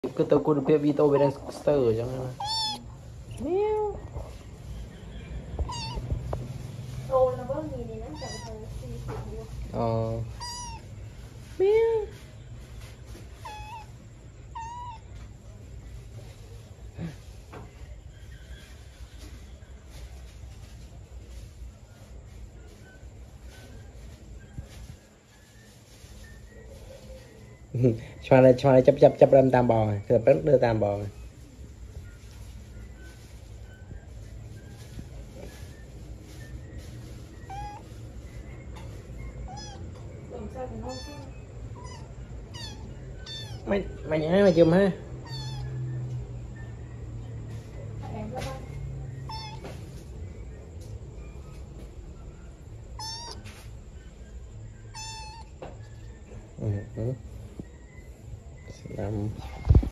cứ tôi côn phía Vito về đang stir chẳng hạn mèo ờ mèo cho này chấp đâm tam bò rồi đưa tam bò rồi. Mày nhảy mày chùm ha.